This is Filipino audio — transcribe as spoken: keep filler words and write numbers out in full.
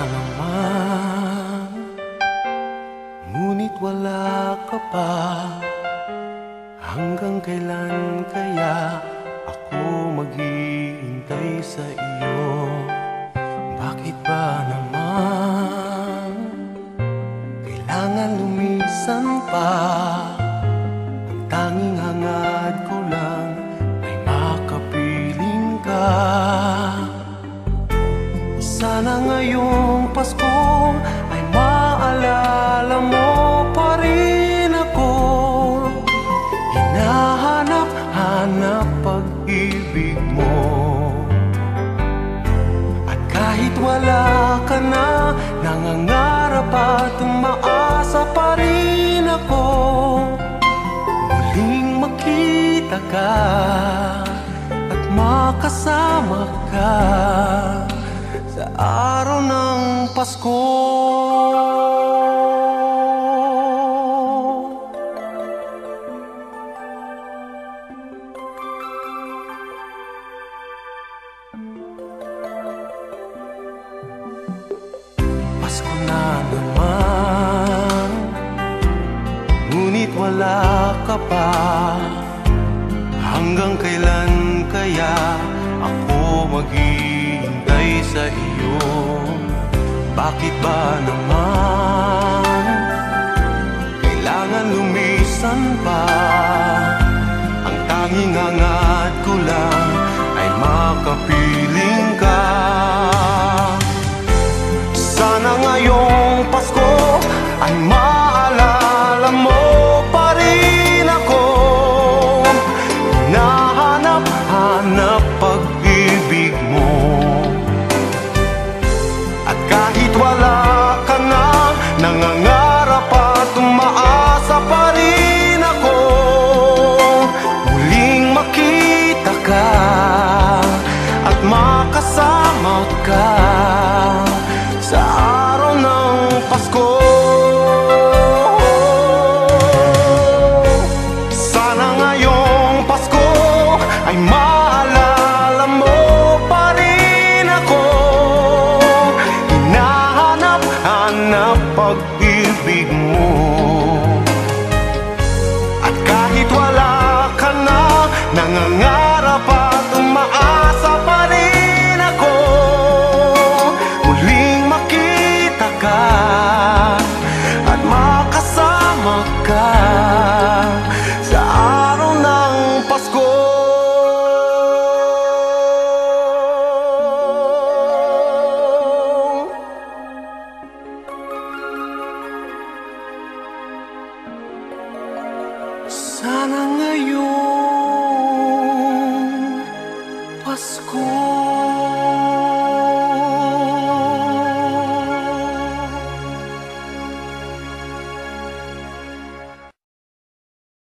naman, ngunit wala ka pa. Hanggang kailan kaya ako maghihintay sa iyo? Bakit ba naman kailangan lumisan pa? Ang tanging hangad ko lang ay makapiling ka. Sana ngayong Pasko ay maalala mo pa rin ako. Hinahanap-hanap pag-ibig mo. At kahit wala ka na, nangangarap at umaasa pa rin ako. Muling makita ka at makasama ka sa araw ng Pasko. Pasko na naman, ngunit wala ka pa. Hanggang kailan kaya ako maghihintay sa iyo? Bakit ba naman kailangan lumisan pa? Ang tanging hangad ko lang ay makapiling ka. Sana ngayong Pasko ay maalala mo pa rin ako. Hinahanap-hanap pag-ibig mo. At kahit wala ka na, nangangarap at umaasa pa rin ako. Muling makita ka at makasama ka sa araw ng Pasko. Sana ngayong Pasko ay maalala mo pa rin ako. Hinahanap-hanap pag-ibig mo.